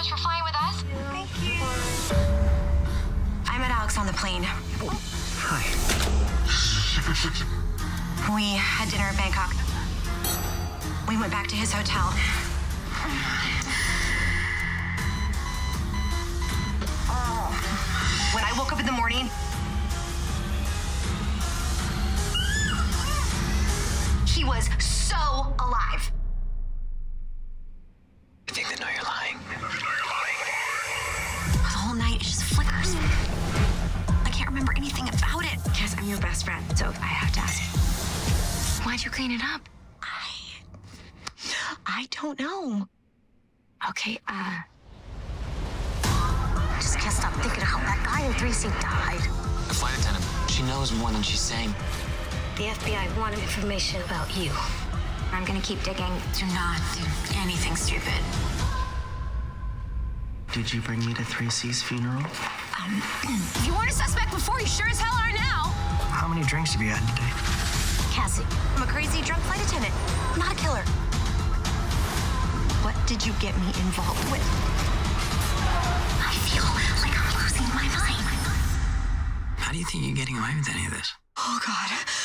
much for flying with us. Thank you. I met Alex on the plane. Hi. We had dinner in Bangkok. We went back to his hotel. When I woke up in the morning, he was so alive. I think they know you're lying. The whole night, it just flickers. I can't remember anything about it. Cass, I'm your best friend, so I have to ask. Why'd you clean it up? I don't know. Okay, I just can't stop thinking how that guy in 3C died. The flight attendant, she knows more than she's saying. The FBI wanted information about you. I'm gonna keep digging. Do not do anything stupid. Did you bring me to 3C's funeral? If you weren't a suspect before, you sure as hell are now. How many drinks have you had today? Cassie, I'm a crazy drunk flight attendant, not a killer. What did you get me involved with? I feel like I'm losing my mind. How do you think you're getting away with any of this? Oh, God.